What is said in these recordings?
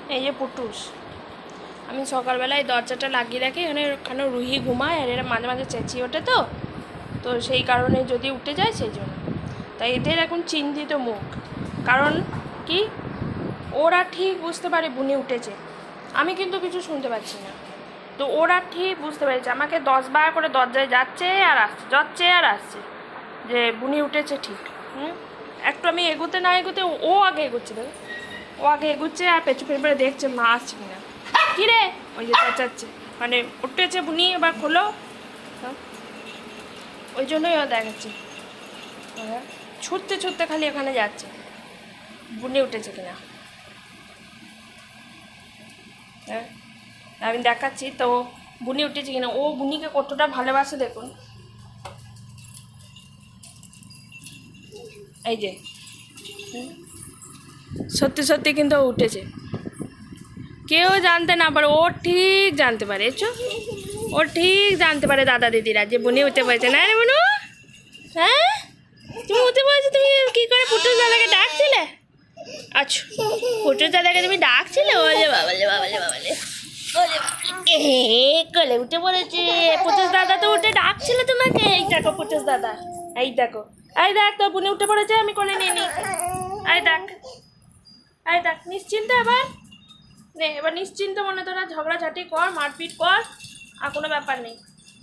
এই যে পুটুস, আমি সকালবেলায় দরজাটা লাগিয়ে রাখি, ওখানে রুহি ঘুমায় আর এরা মাঝে মাঝে চেঁচিয়ে ওঠে, তো সেই কারণে যদি উঠে যায় সেই জন্য। তাই এদের এখন চিন্তিত মুখ, কারণ কি ওরা ঠিক বুঝতে পারে বুনি উঠেছে, আমি কিন্তু কিছু শুনতে পাচ্ছি না। তো ওরা ঠিক বুঝতে পেরেছে, আমাকে 10 বার করে দরজায় যাচ্ছে আর আসছে যে বুনি উঠেছে ঠিক। একটু আমি এগোতে না এগোতে ও আগে এগোচ্ছে, ও আগে এগোচ্ছে আর পেছু পেছনে দেখছে মা আসছে কিনা। কী রে, ওই যে চেঁচাচ্ছে, মানে উঠেছে বুনি, এবার খোলো। ওই জন্যই ও দেখাচ্ছে, ছুটতে ছুটতে খালি ওখানে যাচ্ছে বুনি উঠেছে কিনা। হ্যাঁ, আমি দেখাচ্ছি তো বুনি উঠেছে কিনা। ও বুনিকে কতটা ভালোবাসে দেখুন, এই যে সত্যি সত্যি কিন্তু ও উঠেছে, কেউ জানতে না পারে, ও ঠিক জানতে পারে। ও ঠিক জানতে পারে দাদা দিদিরা যে বুনি উঠে পড়েছে। না রে বুনু, হ্যাঁ তুমি উঠে পড়েছো, তুমি কী করে পুটুস দাদাকে ডাকছিলে? আচ্ছা, পুটুস দাদাকে তুমি ডাকছিলে? বলে বাবালে বাবালে বাবালে কোলে উঠে পড়েছে পুটুস দাদা, তো উঠে ডাকছিল তোমাকে। এই দেখো পুটুস দাদা, এই দেখো, এই দেখ তো বুনি উঠে পড়েছে, আমি কোলে নিয়ে নিই। এই দেখ, এই দেখ, নিশ্চিন্ত এবার নে, এবার নিশ্চিন্ত মনে তোরা ঝগড়াঝাটি কর, মারপিট কর, আর কোনো ব্যাপার নেই।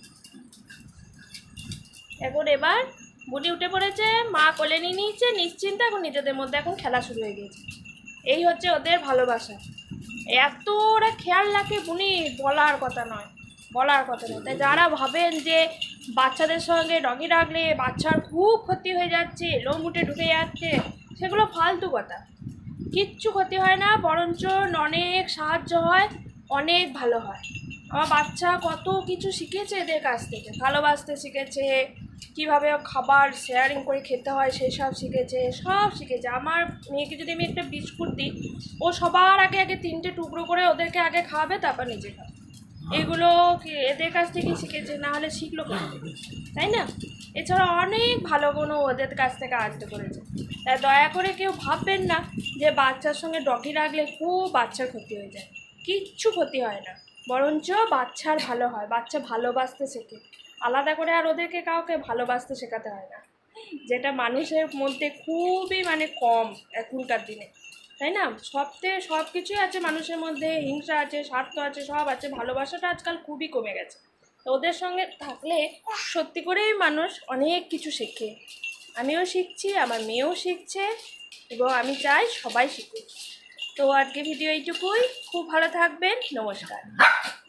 এবার বুনি উঠে পড়েছে, মা কোলে নিয়ে নিয়েছে, নিশ্চিন্ত এখন নিজেদের মধ্যে এখন খেলা শুরু হয়ে গিয়েছে। এই হচ্ছে ওদের ভালোবাসা, এত ওরা খেয়াল রাখে বুনি, বলার কথা নয়। তাই যারা ভাবেন যে বাচ্চাদের সঙ্গে ডগি রাখলে বাচ্চার খুব ক্ষতি হয়ে যাচ্ছে, লোম উঠে ঢুকে যাচ্ছে, সেগুলো ফালতু কথা। কিচ্ছু ক্ষতি হয় না, বরঞ্চ অনেক সাহায্য হয়, অনেক ভালো হয়। আমার বাচ্চা কত কিছু শিখেছে এদের কাছ থেকে, ভালোবাসতে শিখেছে, কীভাবে খাবার শেয়ারিং করে খেতে হয় সেসব শিখেছে, সব শিখেছে। আমার মেয়েকে যদি আমি একটা বিস্কুট দিই, ও সবার আগে 3টে টুকরো করে ওদেরকে আগে খাওয়াবে, তারপর নিজে খাবে। এগুলো এদের কাছ থেকেই শিখেছে, না হলে শিখলো কেন, তাই না? এছাড়া অনেক ভালো গুণও ওদের কাছ থেকে আয়ত্ত করেছে। তাই দয়া করে কেউ ভাববেন না যে বাচ্চার সঙ্গে ডগি রাখলে খুব বাচ্চার ক্ষতি হয়ে যায়। কিচ্ছু ক্ষতি হয় না, বরঞ্চ বাচ্চার ভালো হয়, বাচ্চা ভালোবাসতে শেখে। আলাদা করে আর ওদেরকে কাউকে ভালোবাসতে শেখাতে হয় না, যেটা মানুষের মধ্যে খুবই কম এখনকার দিনে, তাই না? সব কিছুই আছে মানুষের মধ্যে, হিংসা আছে, স্বার্থ আছে, সব আছে। ভালোবাসাটা আজকাল খুবই কমে গেছে। তো ওদের সঙ্গে থাকলে সত্যি করেই মানুষ অনেক কিছু শেখে। আমিও শিখছি, আমার মেয়েও শিখছে, এবং আমি চাই সবাই শিখুক। তো আজকে ভিডিও এইটুকুই, খুব ভালো থাকবেন, নমস্কার।